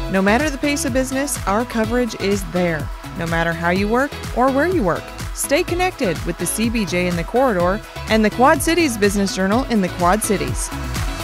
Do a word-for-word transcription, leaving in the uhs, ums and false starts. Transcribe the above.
No matter the pace of business, our coverage is there. No matter how you work or where you work, stay connected with the C B J in the corridor and the Quad Cities Business Journal in the Quad Cities.